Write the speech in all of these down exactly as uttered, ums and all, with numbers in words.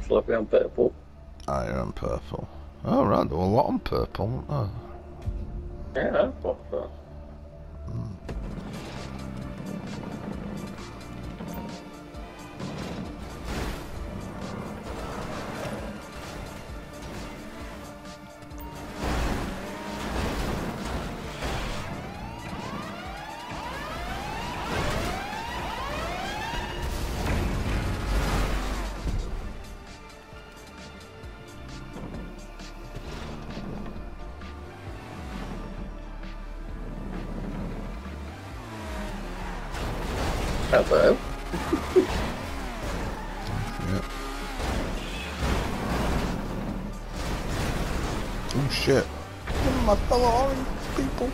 purple. I'll be on purple. Oh, you're on purple. Oh, right, there were a lot on purple. Oh. Yeah, I thought so. Mm. Hello. Yeah. Oh shit. Oh, my fellow orange people.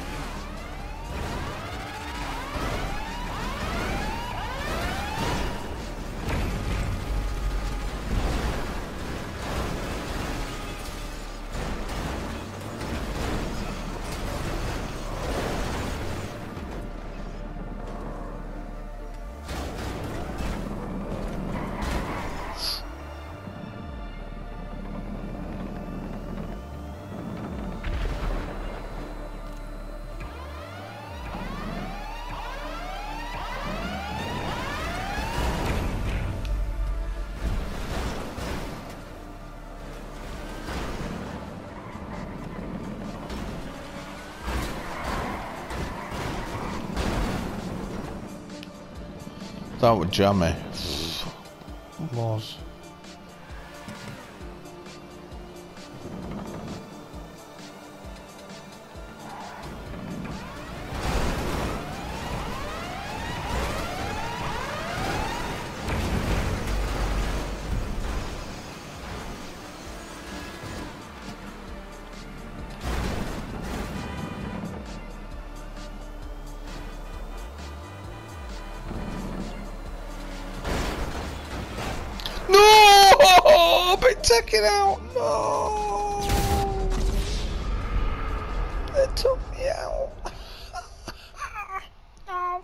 That was jammy. Was. No! Been taken out! No! They took me out! No!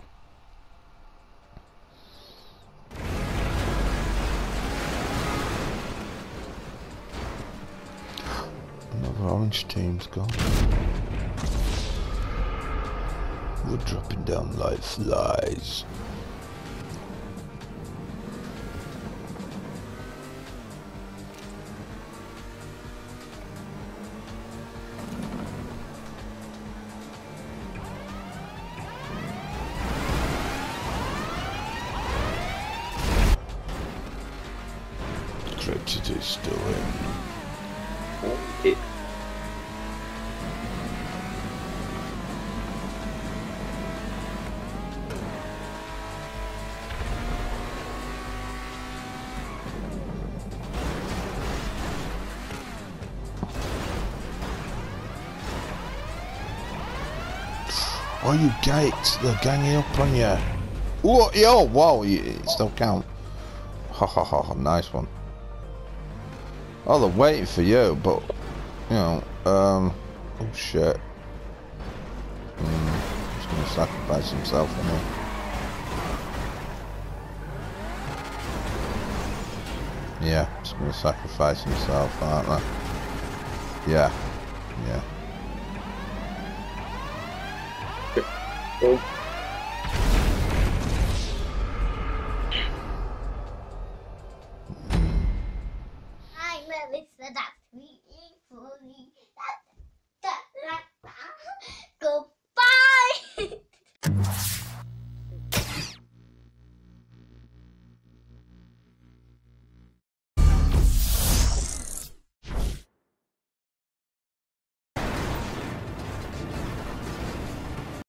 Another orange team's gone. We're dropping down like flies. Cryptid is still in. It, Oh, you gates! They're ganging up on you. Oh, yo, wow, you, it still count. Ha ha ha ha, nice one. Oh, they're waiting for you, but, you know, um, oh shit. Mm, he's gonna sacrifice himself, isn't he? Yeah, he's gonna sacrifice himself, aren't they? Yeah, yeah. oh.